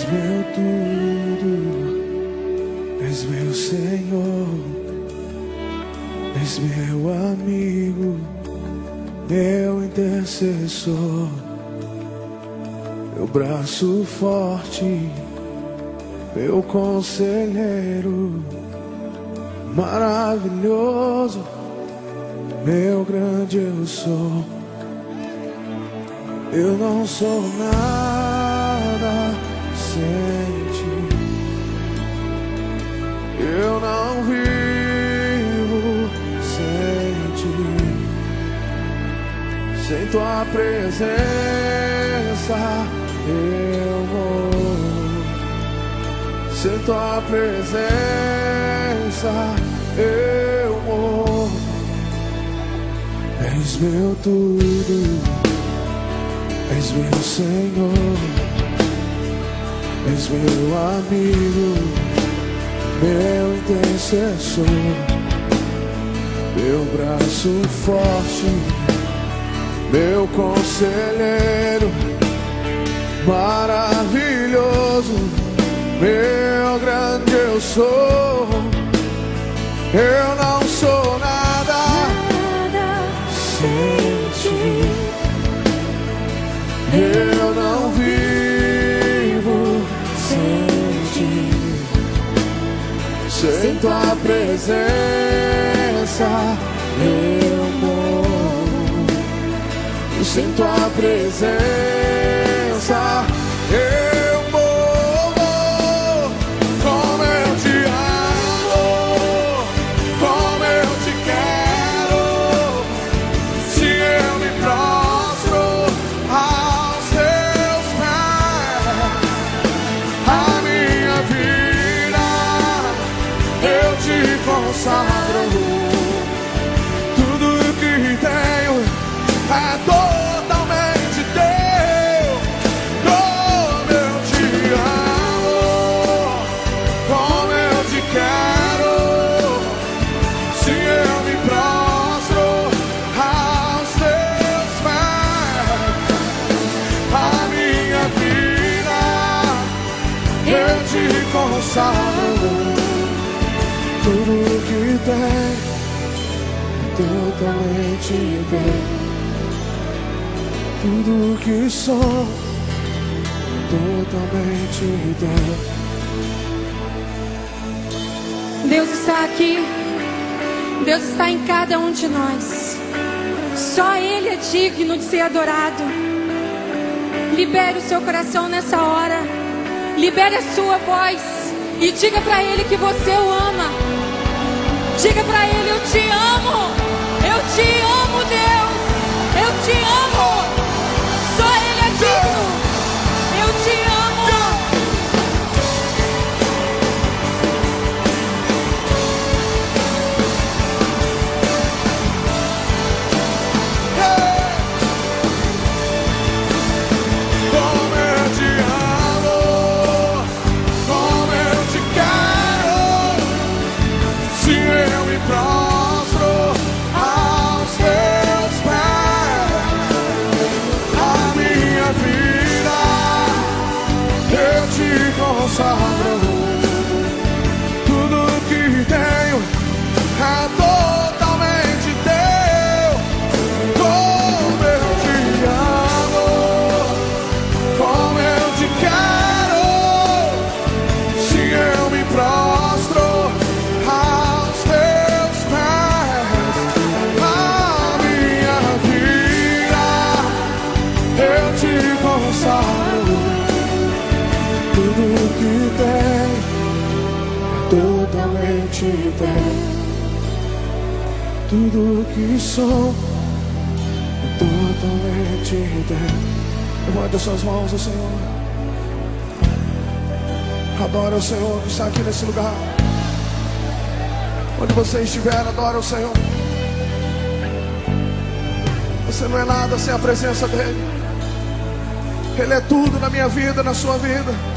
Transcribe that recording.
meu tudo, és meu Senhor, és meu amigo, meu intercessor, meu braço forte, meu conselheiro, maravilhoso, meu grande eu sou. Eu não sou nada sem ti, eu não vivo sem ti. Sem tua presença eu morro, sem tua presença eu morro. És meu tudo, és meu Senhor, és meu amigo, meu intercessor, meu braço forte, meu conselheiro, maravilhoso, meu grande eu sou. Eu não sou nada sem ti, eu não vivo sem ti. Sem tua presença eu morro, sem tua presença eu morro. Como eu te amo, como eu te quero, se eu me prostro aos teus pés, a minha vida eu te consagro. Tudo que tenho é totalmente teu. Como eu te amo, como eu te quero, se eu me prostro aos teus pés, a minha vida eu te consagro. Tudo que tem é totalmente teu. Tudo que sou é totalmente teu. Deus está aqui, Deus está em cada um de nós. Só Ele é digno de ser adorado. Libere o seu coração nessa hora, libere a sua voz e diga para Ele que você o ama. Diga para Ele: eu te amo, Deus, eu te amo. Só Ele é digno, eu te amo. Como eu te amo, como eu te quero, se eu me prostro aos teus pés, a minha vida eu te consagro. Tudo que tenho é totalmente teu. Como eu te amo, como eu te quero, se eu me prostro aos teus pés, a minha vida eu te consagro. Tudo que tem é totalmente teu. Tudo que sou é totalmente teu. Levante as suas mãos ao Senhor. Adora o Senhor que está aqui nesse lugar. Onde você estiver, adora o Senhor. Você não é nada sem a presença dEle. Ele é tudo na minha vida, na sua vida.